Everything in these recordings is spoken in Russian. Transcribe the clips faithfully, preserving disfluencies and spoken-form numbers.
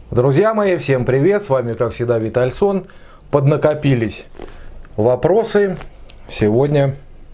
Друзья мои, всем привет! С вами, как всегда, Витальсон. Поднакопились вопросы. Сегодня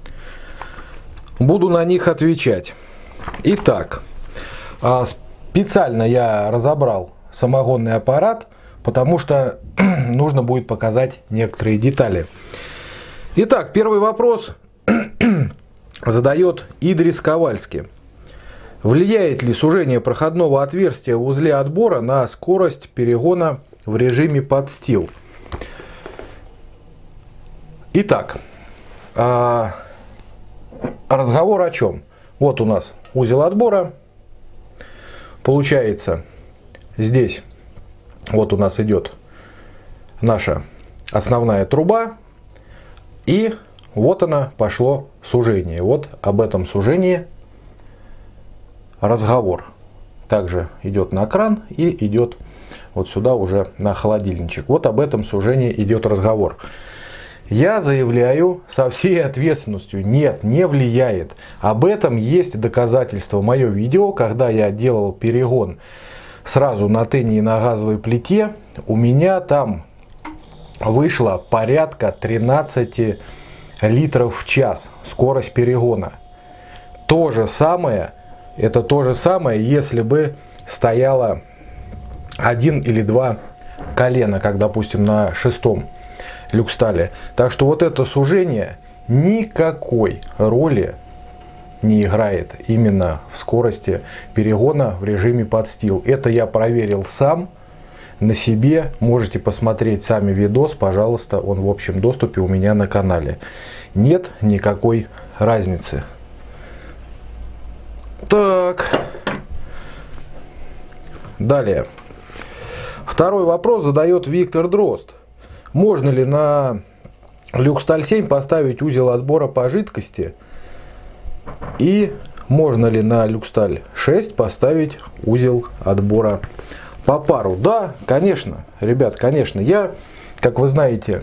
буду на них отвечать. Итак, специально я разобрал самогонный аппарат, потому что нужно будет показать некоторые детали. Итак, первый вопрос задает Идрис Ковальский. Влияет ли сужение проходного отверстия в узле отбора на скорость перегона в режиме подстил? Итак, разговор о чем? Вот у нас узел отбора. Получается, здесь вот у нас идет наша основная труба. И вот она, пошло сужение. Вот об этом сужении разговор. Также идет на кран и идет вот сюда уже на холодильничек. Вот об этом сужении идет разговор. Я заявляю со всей ответственностью: нет, не влияет. Об этом есть доказательство. Мое видео, когда я делал перегон сразу на тене и на газовой плите, у меня там вышло порядка тринадцати литров в час скорость перегона. То же самое, это то же самое, если бы стояло один или два колена, как, допустим, на шестом люкстале. Так что вот это сужение никакой роли не играет именно в скорости перегона в режиме подстил. Это я проверил сам на себе. Можете посмотреть сами видос, пожалуйста, он в общем доступе у меня на канале. Нет никакой разницы. Так, далее. Второй вопрос задает Виктор Дрозд. Можно ли на люксталь семь поставить узел отбора по жидкости? И можно ли на люксталь шесть поставить узел отбора по пару? Да, конечно, ребят, конечно. Я, как вы знаете,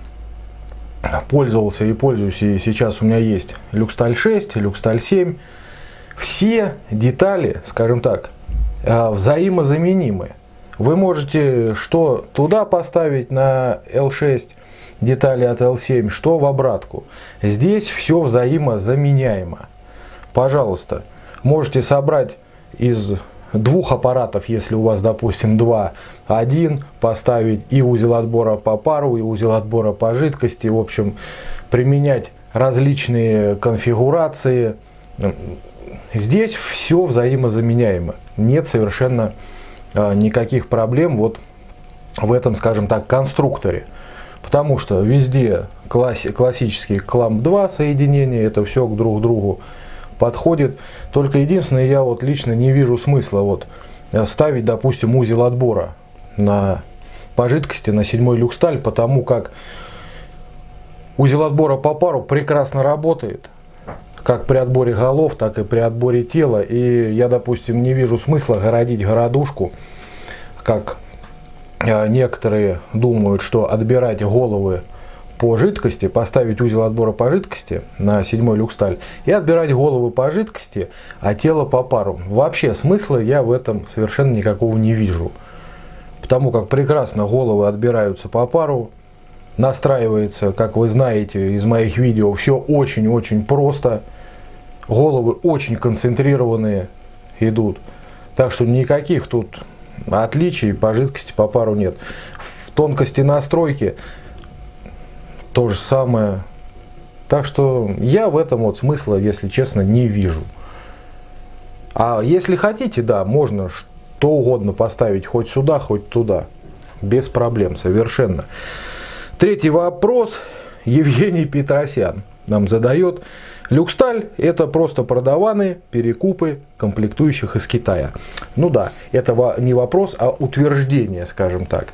пользовался и пользуюсь, и сейчас у меня есть люксталь шесть, люксталь семь. Все детали, скажем так, взаимозаменимы. Вы можете что туда поставить на эл шесть детали от эл семь, что в обратку. Здесь все взаимозаменяемо. Пожалуйста, можете собрать из двух аппаратов, если у вас, допустим, два, один, поставить и узел отбора по пару, и узел отбора по жидкости. В общем, применять различные конфигурации. Здесь все взаимозаменяемо. Нет совершенно а, никаких проблем вот в этом, скажем так, конструкторе. Потому что везде класс, классический кламп два соединения, это все друг к другу подходит. Только единственное, я вот лично не вижу смысла вот ставить, допустим, узел отбора на, по жидкости на седьмой люксталь, потому как узел отбора по пару прекрасно работает. Как при отборе голов, так и при отборе тела. И я, допустим, не вижу смысла городить городушку, как некоторые думают, что отбирать головы по жидкости, поставить узел отбора по жидкости на седьмой люксталь и отбирать головы по жидкости, а тело по пару. Вообще смысла я в этом совершенно никакого не вижу. Потому как прекрасно головы отбираются по пару. Настраивается, как вы знаете из моих видео, все очень-очень просто. Головы очень концентрированные идут. Так что никаких тут отличий по жидкости по пару нет. В тонкости настройки то же самое. Так что я в этом вот смысла, если честно, не вижу. А если хотите, да, можно что угодно поставить, хоть сюда, хоть туда. Без проблем совершенно. Третий вопрос Евгений Петросян нам задает. Люксталь — это просто продаваны перекупы комплектующих из Китая. Ну да, это не вопрос, а утверждение, скажем так.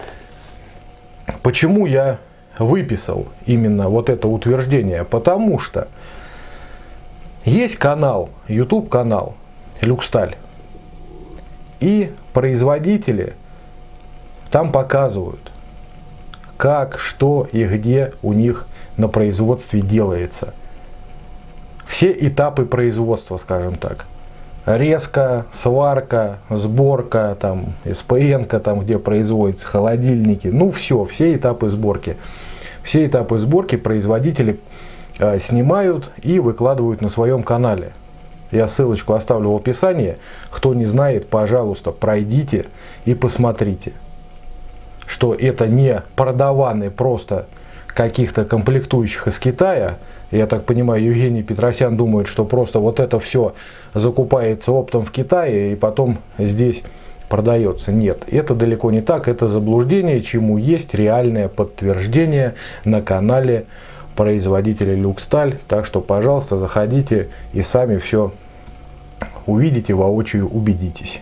Почему я выписал именно вот это утверждение? Потому что есть канал, YouTube канал Люксталь. И производители там показывают, как, что и где у них на производстве делается. Все этапы производства, скажем так. резка, сварка, сборка, там, эс пэ эн-ка, там, где производятся холодильники. Ну, все, все этапы сборки. Все этапы сборки производители э, снимают и выкладывают на своем канале. Я ссылочку оставлю в описании. Кто не знает, пожалуйста, пройдите и посмотрите, что это не продаваны просто каких-то комплектующих из Китая. Я так понимаю, Евгений Петросян думает, что просто вот это все закупается оптом в Китае и потом здесь продается. Нет, это далеко не так. Это заблуждение, чему есть реальное подтверждение на канале производителя Люксталь. Так что, пожалуйста, заходите и сами все увидите, воочию убедитесь.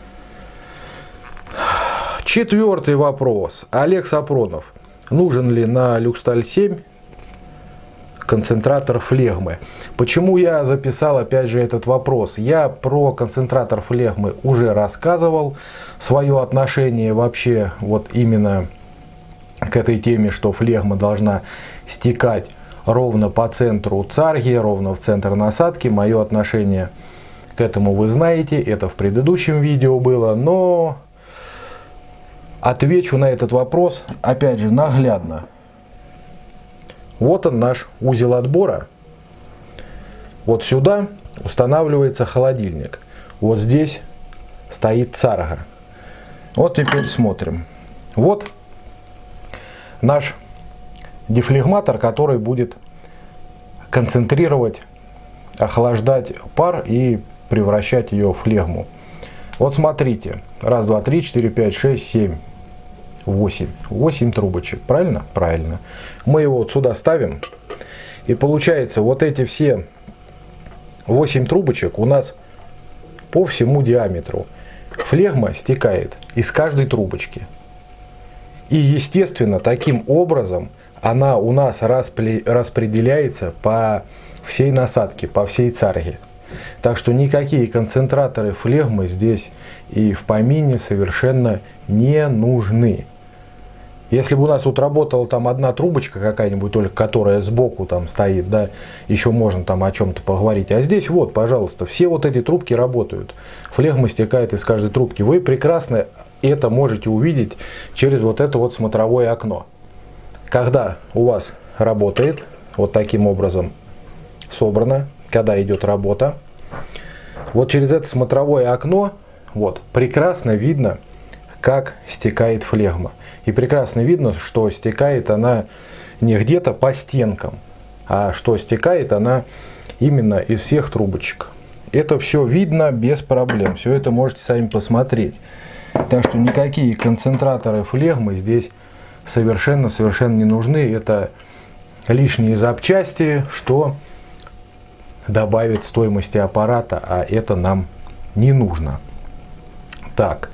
Четвертый вопрос. Олег Сапронов. Нужен ли на Люксталь семь концентратор флегмы? Почему я записал опять же этот вопрос? Я про концентратор флегмы уже рассказывал. Свое отношение вообще вот именно к этой теме, что флегма должна стекать ровно по центру царги, ровно в центр насадки. Мое отношение к этому вы знаете. Это в предыдущем видео было. Но отвечу на этот вопрос опять же наглядно. Вот он, наш узел отбора. Вот сюда устанавливается холодильник. Вот здесь стоит царга. Вот теперь смотрим. Вот наш дефлегматор, который будет концентрировать, охлаждать пар и превращать ее в флегму. Вот смотрите. Раз, два, три, четыре, пять, шесть, семь. восемь. восемь трубочек. Правильно? Правильно. Мы его вот сюда ставим. И получается, вот эти все восемь трубочек у нас по всему диаметру. Флегма стекает из каждой трубочки. И естественно, таким образом она у нас распределяется по всей насадке, по всей царге. Так что никакие концентраторы флегмы здесь и в помине совершенно не нужны. Если бы у нас тут работала там одна трубочка какая-нибудь, только которая сбоку там стоит, да, еще можно там о чем-то поговорить. А здесь вот, пожалуйста, все вот эти трубки работают. Флегма стекает из каждой трубки. Вы прекрасно это можете увидеть через вот это вот смотровое окно. Когда у вас работает вот таким образом собрано, когда идет работа, вот через это смотровое окно вот прекрасно видно, как стекает флегма. И прекрасно видно, что стекает она не где-то по стенкам, а что стекает она именно из всех трубочек. Это все видно без проблем. Все это можете сами посмотреть. Так что никакие концентраторы флегмы здесь совершенно-совершенно не нужны. Это лишние запчасти, что добавит стоимости аппарата, а это нам не нужно. Так.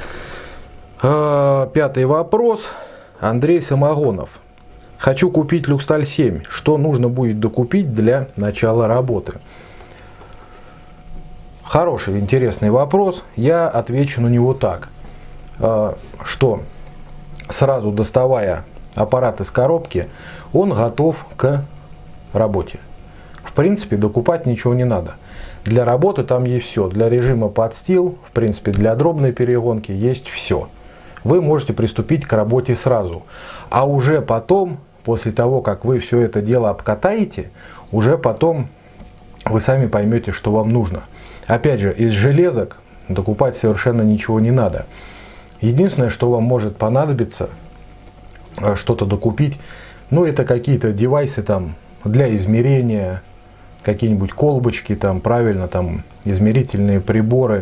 Пятый вопрос. Андрей Самогонов. Хочу купить Люксталь семь. Что нужно будет докупить для начала работы? Хороший, интересный вопрос. Я отвечу на него так. Что сразу доставая аппарат из коробки, он готов к работе. В принципе, докупать ничего не надо. Для работы там есть все. Для режима подстил, в принципе, для дробной перегонки есть все. Вы можете приступить к работе сразу. А уже потом, после того, как вы все это дело обкатаете, уже потом вы сами поймете, что вам нужно. Опять же, из железок докупать совершенно ничего не надо. Единственное, что вам может понадобиться, что-то докупить, ну, это какие-то девайсы там для измерения, какие-нибудь колбочки, там, правильно, там, измерительные приборы.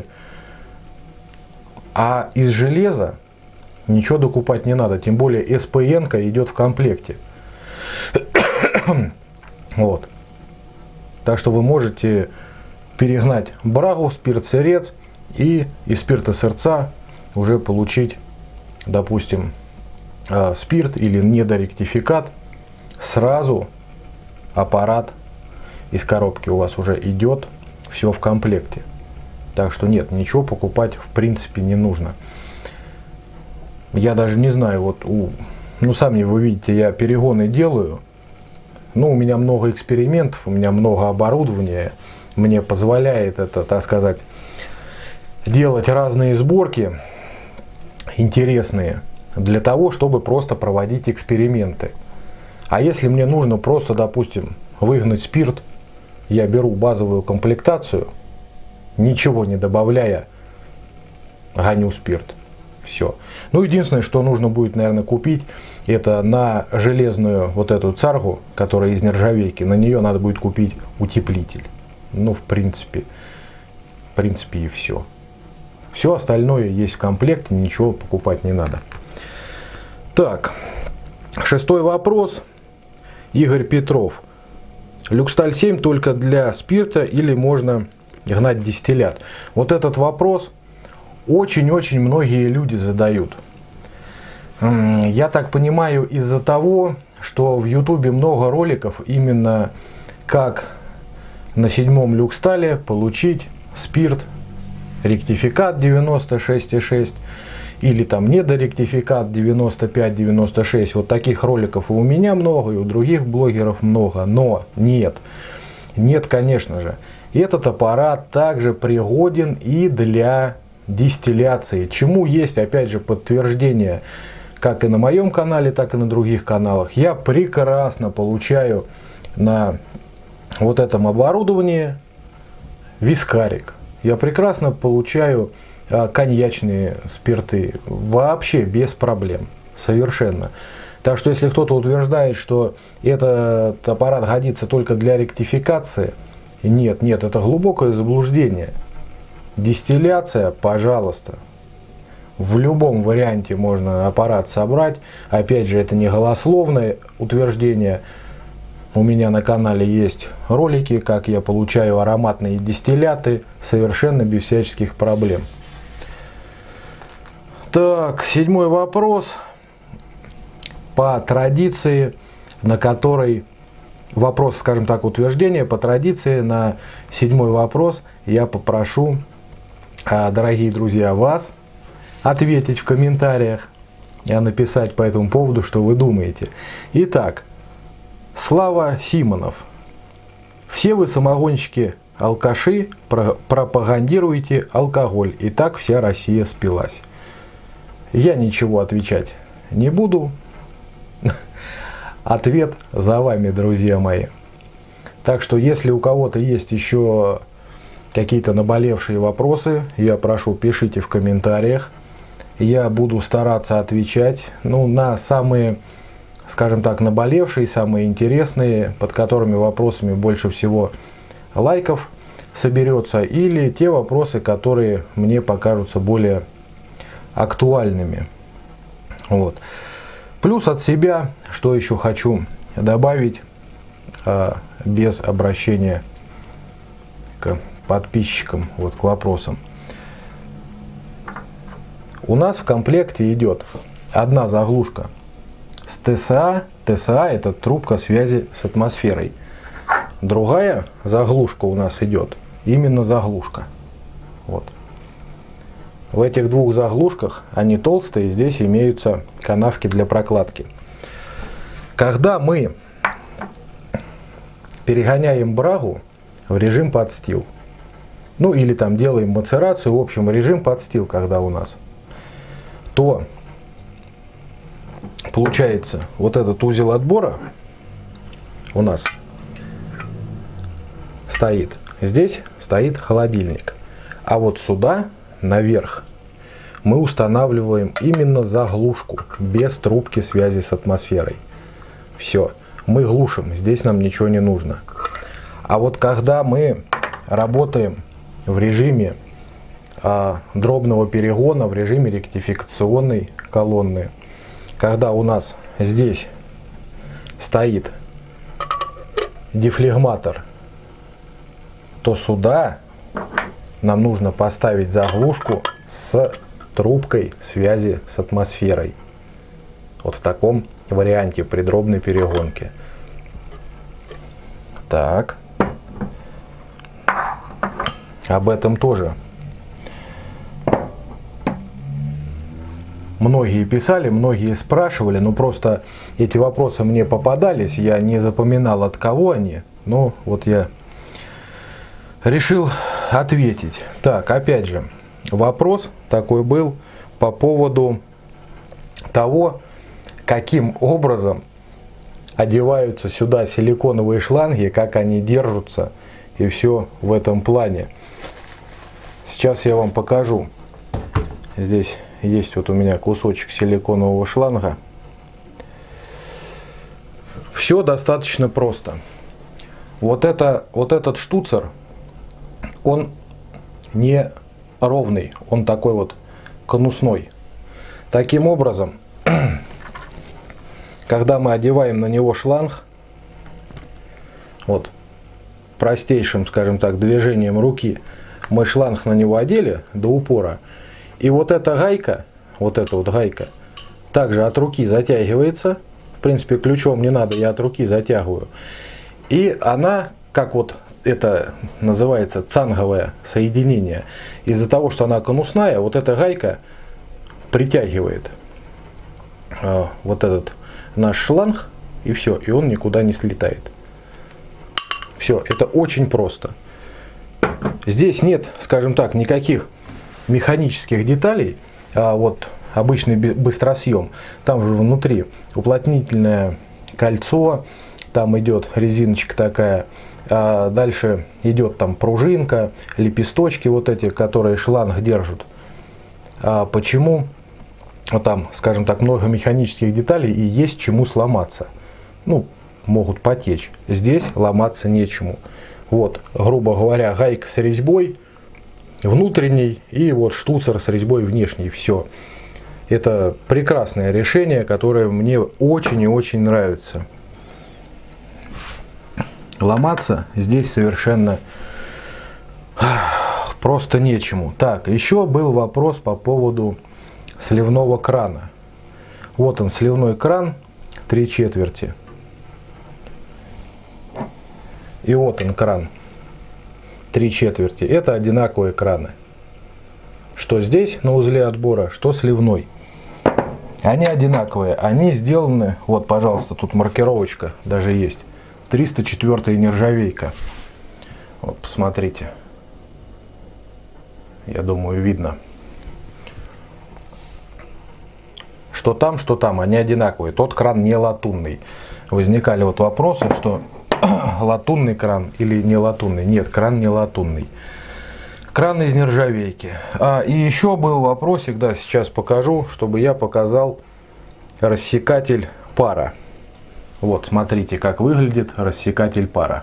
А из железа ничего докупать не надо, тем более эс пэ эн-ка идет в комплекте. Вот. Так что вы можете перегнать брагу, спирт-сырец и из спирта-сырца уже получить, допустим, спирт или недоректификат. Сразу аппарат из коробки у вас уже идет, все в комплекте. Так что нет, ничего покупать в принципе не нужно. Я даже не знаю, вот у, ну сами вы видите, я перегоны делаю. Ну, у меня много экспериментов, у меня много оборудования. Мне позволяет это, так сказать, делать разные сборки интересные для того, чтобы просто проводить эксперименты. А если мне нужно просто, допустим, выгнать спирт, я беру базовую комплектацию, ничего не добавляя, гоню спирт. Все. Ну, единственное, что нужно будет, наверное, купить, это на железную вот эту царгу, которая из нержавейки, на нее надо будет купить утеплитель. Ну, в принципе, в принципе и все. Все остальное есть в комплекте, ничего покупать не надо. Так, шестой вопрос. Игорь Петров. Люксталь семь только для спирта или можно гнать дистиллят? Вот этот вопрос очень-очень многие люди задают. Я так понимаю, из-за того, что в ютубе много роликов именно как на седьмом люкстале получить спирт ректификат девяносто шесть и шесть или там недоректификат девяносто пять девяносто шесть. Вот таких роликов и у меня много, и у других блогеров много. Но нет, нет, конечно же, этот аппарат также пригоден и для дистилляции, чему есть опять же подтверждение как и на моем канале, так и на других каналах. Я прекрасно получаю на вот этом оборудовании вискарик. Я прекрасно получаю а, коньячные спирты вообще без проблем, совершенно. Так что если кто-то утверждает, что этот аппарат годится только для ректификации, нет, нет, это глубокое заблуждение. Дистилляция, пожалуйста. В любом варианте можно аппарат собрать. Опять же, это не голословное утверждение. У меня на канале есть ролики, как я получаю ароматные дистилляты совершенно без всяческих проблем. Так, седьмой вопрос. По традиции, на которой... Вопрос, скажем так, утверждение. По традиции на седьмой вопрос я попрошу, дорогие друзья, вас ответить в комментариях и написать по этому поводу, что вы думаете. Итак, Слава Симонов. Все вы, самогонщики, алкаши, пропагандируете алкоголь. И так вся Россия спилась. Я ничего отвечать не буду. Ответ за вами, друзья мои. Так что, если у кого-то есть еще какие-то наболевшие вопросы, я прошу, пишите в комментариях. Я буду стараться отвечать, ну, на самые, скажем так, наболевшие, самые интересные, под которыми вопросами больше всего лайков соберется, или те вопросы, которые мне покажутся более актуальными. Вот. Плюс от себя, что еще хочу добавить, а, без обращения к подписчикам, вот, к вопросам. У нас в комплекте идет одна заглушка с ТСА. ТСА — это трубка связи с атмосферой. Другая заглушка у нас идет, именно заглушка. Вот. В этих двух заглушках, они толстые, здесь имеются канавки для прокладки. Когда мы перегоняем брагу в режим подстил, ну или там делаем мацерацию, в общем, режим подстил, когда у нас, то получается вот этот узел отбора у нас стоит. Здесь стоит холодильник. А вот сюда, наверх, мы устанавливаем именно заглушку без трубки связи с атмосферой. Все, мы глушим, здесь нам ничего не нужно. А вот когда мы работаем в режиме а, дробного перегона, в режиме ректификационной колонны, когда у нас здесь стоит дефлегматор, то сюда нам нужно поставить заглушку с трубкой связи с атмосферой. Вот в таком варианте при дробной перегонке. Так. Об этом тоже многие писали, многие спрашивали, но просто эти вопросы мне попадались, я не запоминал, от кого они, но вот я решил ответить. Так, опять же, вопрос такой был по поводу того, каким образом одеваются сюда силиконовые шланги, как они держатся и все в этом плане. Сейчас я вам покажу. Здесь есть вот у меня кусочек силиконового шланга. Все достаточно просто. Вот, это, вот этот штуцер, он не ровный, он такой вот конусной. Таким образом, когда мы одеваем на него шланг, вот простейшим, скажем так, движением руки мы шланг на него одели до упора, и вот эта гайка, вот эта вот гайка, также от руки затягивается. В принципе, ключом не надо, я от руки затягиваю. И она, как вот это называется, цанговое соединение, из-за того, что она конусная, вот эта гайка притягивает э, вот этот наш шланг, и все, и он никуда не слетает. Все, это очень просто. Здесь нет, скажем так, никаких механических деталей, а вот обычный быстросъем. Там же внутри уплотнительное кольцо, там идет резиночка такая, а дальше идет там пружинка, лепесточки вот эти, которые шланг держат. А почему? Вот там, скажем так, много механических деталей и есть чему сломаться. Ну, могут потечь. Здесь ломаться нечему. Вот, грубо говоря, гайка с резьбой внутренней и вот штуцер с резьбой внешней. Все. Это прекрасное решение, которое мне очень и очень нравится. Ломаться здесь совершенно просто нечему. Так, еще был вопрос по поводу сливного крана. Вот он, сливной кран три четверти. И вот он, кран три четверти. Это одинаковые краны. Что здесь на узле отбора, что сливной. Они одинаковые. Они сделаны, вот, пожалуйста, тут маркировочка даже есть. триста четвёртая нержавейка. Вот, посмотрите. Я думаю, видно. Что там, что там, они одинаковые. Тот кран не латунный. Возникали вот вопросы, что латунный кран или не латунный. Нет, кран не латунный. Кран из нержавейки. А, и еще был вопросик, да, сейчас покажу, чтобы я показал рассекатель пара. Вот, смотрите, как выглядит рассекатель пара.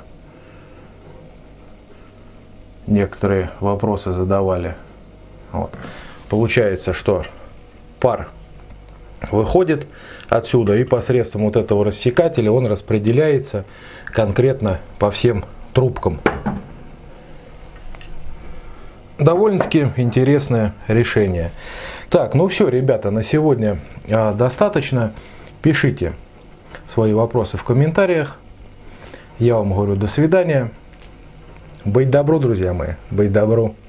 Некоторые вопросы задавали. Вот. Получается, что пар выходит отсюда и посредством вот этого рассекателя он распределяется конкретно по всем трубкам. Довольно-таки интересное решение. Так, ну все, ребята, на сегодня а, достаточно. Пишите свои вопросы в комментариях. Я вам говорю до свидания. Быть добру, друзья мои, быть добру.